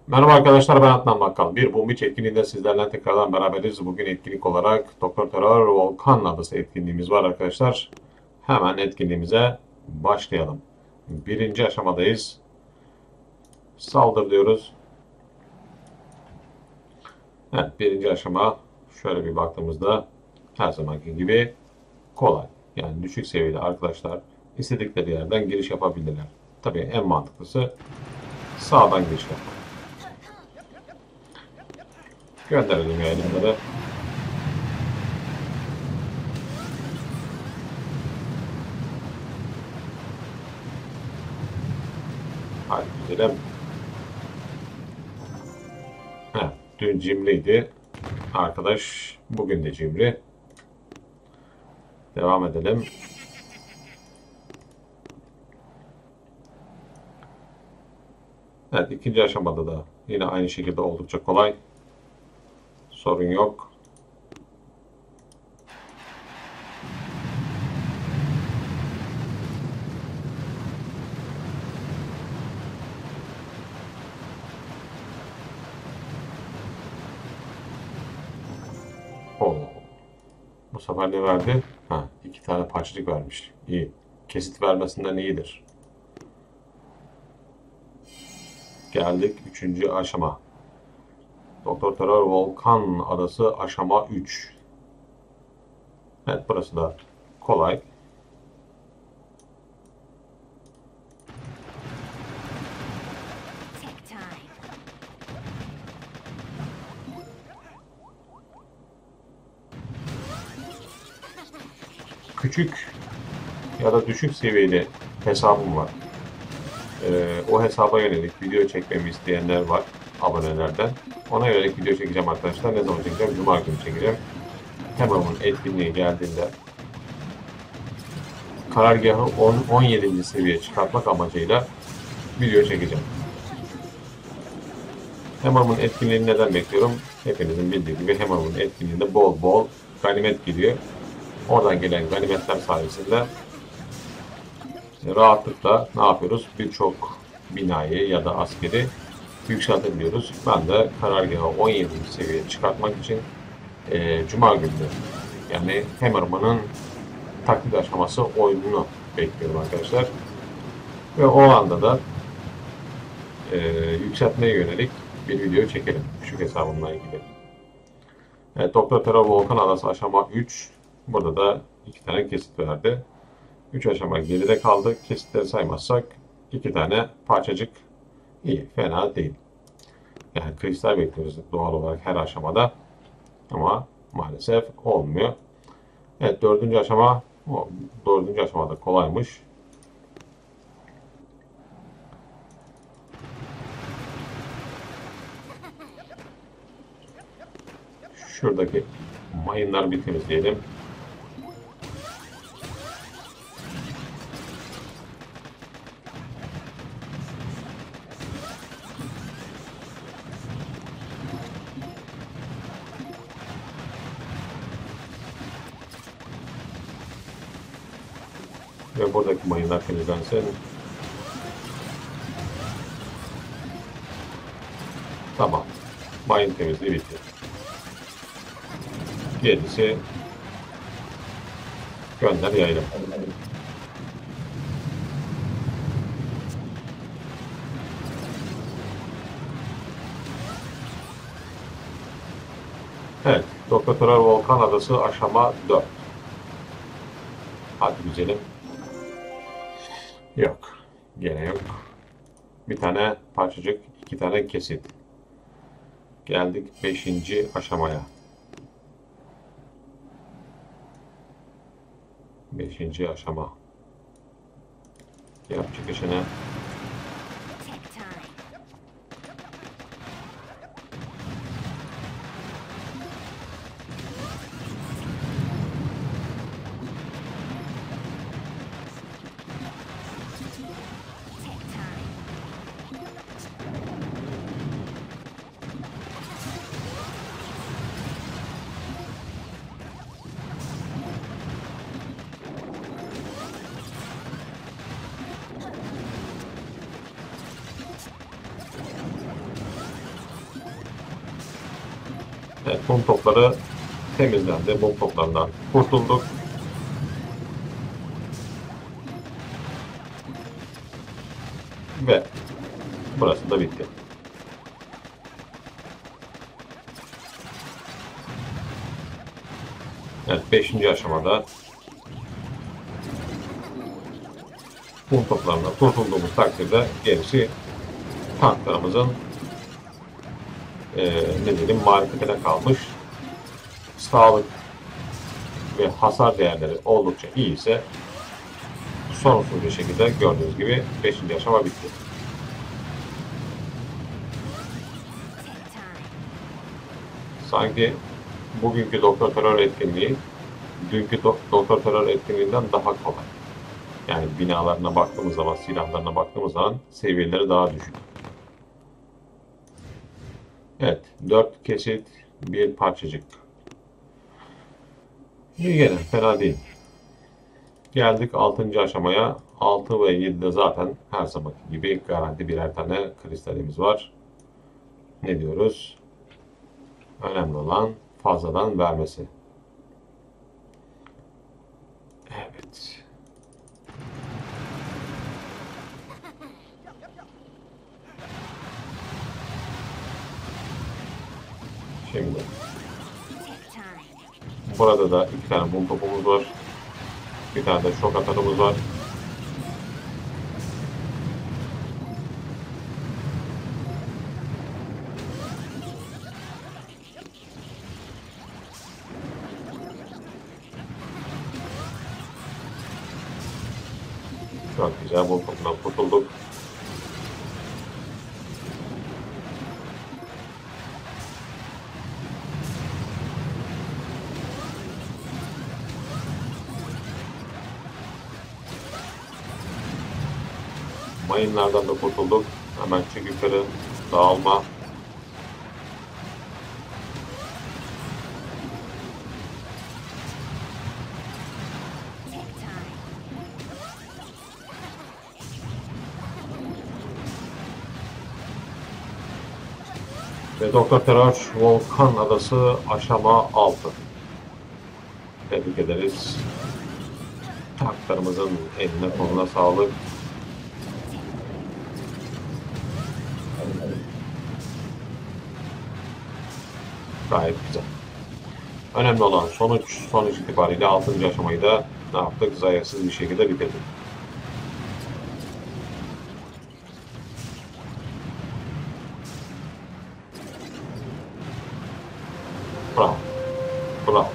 Merhaba arkadaşlar, ben Adnan Bakkal. Bir Boom Beach etkinliğinde sizlerle tekrardan beraberiz. Bugün etkinlik olarak Doktor Terör Volkan adlı etkinliğimiz var arkadaşlar. Hemen etkinliğimize başlayalım. Birinci aşamadayız. Saldır diyoruz. Evet, birinci aşama şöyle bir baktığımızda her zamanki gibi kolay. Yani düşük seviyeli arkadaşlar istedikleri yerden giriş yapabilirler. Tabii en mantıklısı sağdan giriş yapmak. Gönderelim yayınları. Hadi gidelim. Heh, dün cimriydi. Arkadaş bugün de cimri. Devam edelim. Evet, ikinci aşamada da yine aynı şekilde oldukça kolay. Sorun yok. Oo. Bu sefer ne verdi? Ha, iki tane parçacık vermiş. İyi. Kesit vermesinden iyidir. Geldik üçüncü aşama. Doktor Terör Volkan Adası aşama 3. Evet, burası da kolay. Küçük ya da düşük seviyeli hesabım var. O hesaba yönelik video çekmemi isteyenler var abonelerden. Ona yönelik video çekeceğim arkadaşlar. Ne zaman çekeceğim? Cuma günü çekeceğim. Hammer'ın etkinliği geldiğinde karargahı 17. seviyeye çıkartmak amacıyla video çekeceğim. Hammer'ın etkinliğini neden bekliyorum? Hepinizin bildiği gibi Hammer'ın etkinliğinde bol bol ganimet geliyor. Oradan gelen ganimetler sayesinde rahatlıkla ne yapıyoruz? Birçok binayı ya da askeri yükseltebiliyoruz. Ben de karargahı 17. seviyeye çıkartmak için Cuma günü yani Hammerman'ın taklit aşaması oyununu bekliyorum arkadaşlar. Ve o anda da yükseltmeye yönelik bir video çekelim. Küçük hesabımla ilgili. Evet, Doktor Terör Volkan Adası aşama 3. Burada da 2 tane kesit verdi. 3 aşama geride kaldı. Kesitleri saymazsak 2 tane parçacık iyi. Fena değil. Yani kristal bekliyoruz doğal olarak her aşamada. Ama maalesef olmuyor. Evet, dördüncü aşama. O dördüncü aşamada kolaymış. Şuradaki mayınları bir temizleyelim. Ve buradaki mayınlar temizlensin. Tamam. Mayın temizliği bitti. Gerisi gönder yayalım. Evet. Doktor Terör Volkan Adası aşama 4. Hadi güzelim. Yok. Gene yok. Bir tane parçacık, 2 tane kesit. Geldik 5. aşamaya. 5. aşama. Yap çıkışını. Evet, mum topları temizlendi. Mum toplarından kurtulduk. Ve burası da bitti. Evet, 5. aşamada mum toplarından kurtulduğumuz takdirde gerisi tanklarımızın ne diyelim marifetine kalmış. Sağlık ve hasar değerleri oldukça iyi ise sorunsuz bir şekilde gördüğünüz gibi 5. aşama bitti. Sanki bugünkü Doktor Terör etkinliği dünkü Doktor Terör etkinliğinden daha kolay. Yani binalarına baktığımız zaman, silahlarına baktığımız zaman seviyeleri daha düşük. Evet, 4 kesit, bir parçacık. İyi gene, fena değil. Geldik 6. aşamaya. 6 ve 7'de zaten her zamanki gibi garanti birer tane kristalimiz var. Ne diyoruz? Önemli olan fazladan vermesi. Evet. Şimdi burada da 2 tane mum topumuz var. Bir tane de şok atarımız var. Çok güzel, mum topundan kurtulduk. Mayınlardan da kurtulduk. Hemen çık yukarı, dağılma. Ve Doktor Terör Volkan Adası aşama 6. Tebrik ederiz. Tanklarımızın eline koluna sağlık. Gayet güzel. Önemli olan sonuç itibariyle 6. aşamayı da ne yaptık? Zayiatsız bir şekilde bitirdik. Bravo. Bravo.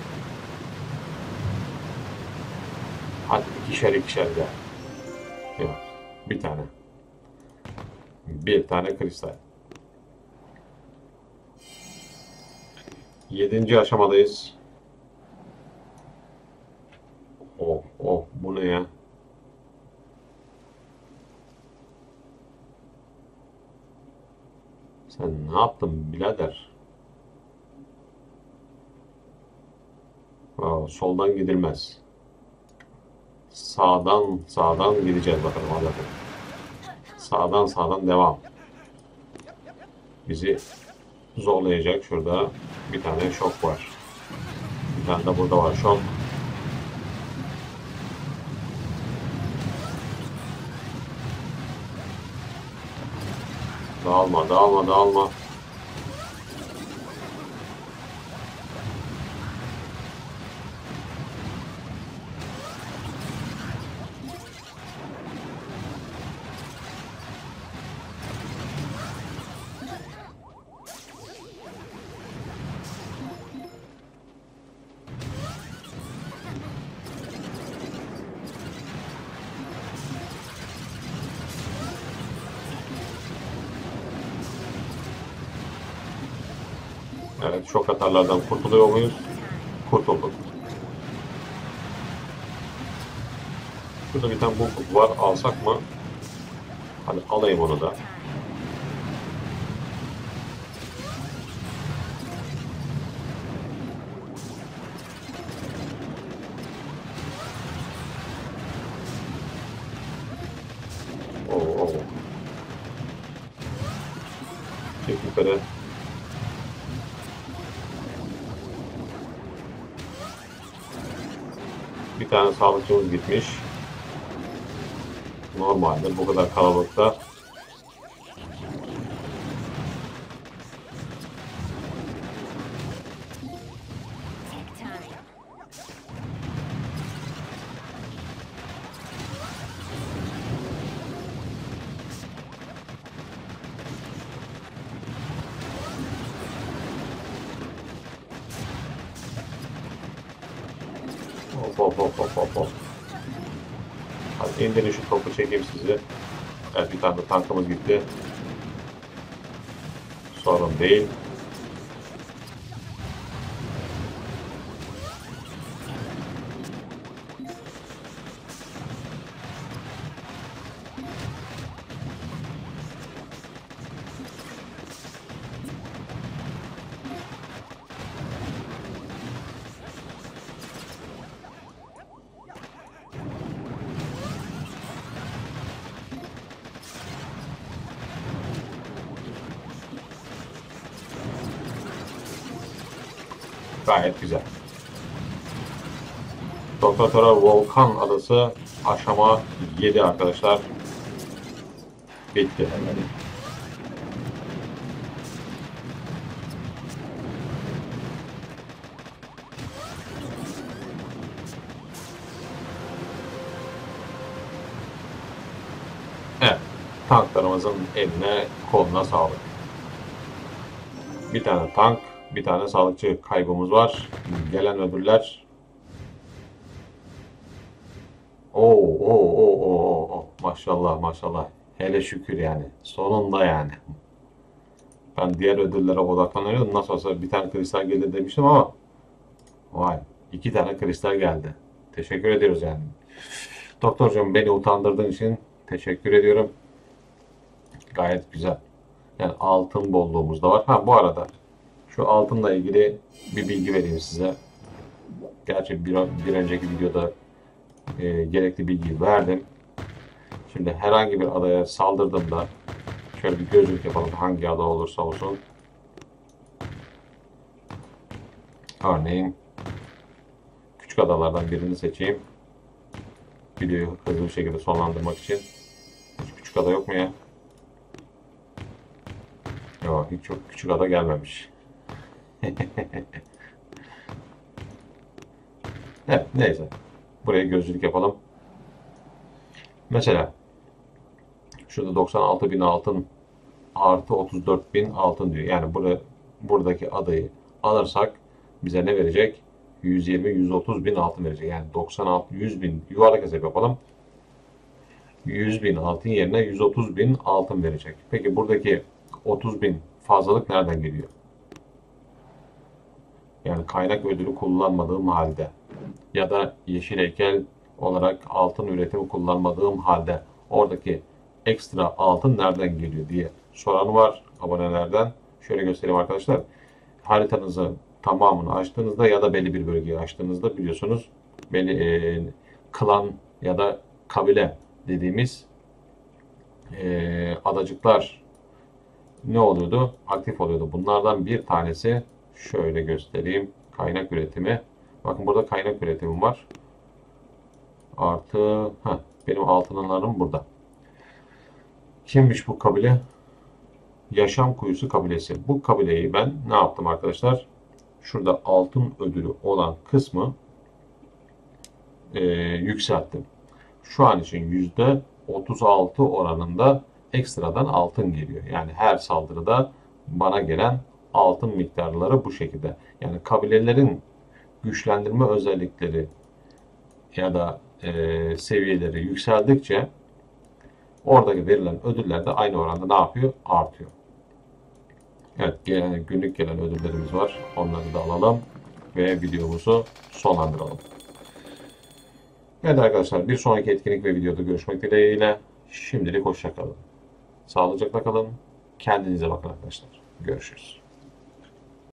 Hadi ikişer gel. Yok. Bir tane. Bir tane kristal. 7. aşamadayız. Oh oh, bu ne ya? Sen ne yaptın birader? Soldan gidilmez. Sağdan gideceğiz bakalım. Hadi bakalım. Sağdan devam. Bizi zorlayacak. Şurada bir tane şok var. Bir tane de burada var şok. Dağılma. Evet, şok atarlardan kurtuluyor muyuz? Kurtulduk. Şurada bir tane bulduk var. Alsak mı? Hadi alayım onu da. Oo. Çek yukarı. Bir tane sağlıkçımız gitmiş. Normalde bu kadar kalabalıkta hop. Hadi indirin şu topu, çekeyim sizi. Evet, bir tane de tankımız gitti. Sorun değil. Gayet güzel. Doktora Volkan Adası aşama 7 arkadaşlar. Bitti. Evet. Tanklarımızın eline koluna sağlık. Bir tane tank, bir tane sağlıkçı kaybımız var. Gelen ödüller. Maşallah. Hele şükür yani. Sonunda yani. Ben diğer ödüllere odaklanıyordum. Nasıl olsa bir tane kristal gelir demiştim ama vay, 2 tane kristal geldi. Teşekkür ediyoruz yani. Doktorcuğum, beni utandırdığın için teşekkür ediyorum. Gayet güzel. Yani altın bolluğumuz da var. Ha, bu arada şu altınla ilgili bir bilgi vereyim size. Gerçi bir önceki videoda gerekli bilgiyi verdim. Şimdi herhangi bir adaya saldırdığımda şöyle bir gözlük yapalım, hangi ada olursa olsun. Örneğin küçük adalardan birini seçeyim. Videoyu hızlı bir şekilde sonlandırmak için. Hiç küçük ada yok mu ya? Yok, hiç çok küçük ada gelmemiş. Evet, neyse. Buraya gözlük yapalım. Mesela şurada 96.000 altın artı 34.000 altın diyor. Yani buradaki adayı alırsak bize ne verecek? 120-130 bin altın verecek. Yani 96, 100 bin, yuvarlak hesap yapalım. 100 bin altın yerine 130 bin altın verecek. Peki buradaki 30 bin fazlalık nereden geliyor? Yani kaynak ödülü kullanmadığım halde ya da yeşil heykel olarak altın üretimi kullanmadığım halde oradaki ekstra altın nereden geliyor diye soran var abonelerden. Şöyle göstereyim arkadaşlar. Haritanızı tamamını açtığınızda ya da belli bir bölgeyi açtığınızda biliyorsunuz belli klan ya da kabile dediğimiz adacıklar ne oluyordu? Aktif oluyordu. Bunlardan bir tanesi, şöyle göstereyim, kaynak üretimi. Bakın burada kaynak üretimim var. Artı benim altınlarım burada. Kimmiş bu kabile? Yaşam Kuyusu kabilesi. Bu kabileyi ben ne yaptım arkadaşlar? Şurada altın ödülü olan kısmı yükselttim. Şu an için %36 oranında ekstradan altın geliyor. Yani her saldırıda bana gelen altın miktarları bu şekilde. Yani kabilelerin güçlendirme özellikleri ya da seviyeleri yükseldikçe oradaki verilen ödüller de aynı oranda ne yapıyor? Artıyor. Evet, günlük gelen ödüllerimiz var. Onları da alalım ve videomuzu sonlandıralım. Evet arkadaşlar, bir sonraki etkinlik ve videoda görüşmek dileğiyle. Şimdilik hoşça kalın. Sağlıcakla kalın. Kendinize bakın arkadaşlar. Görüşürüz.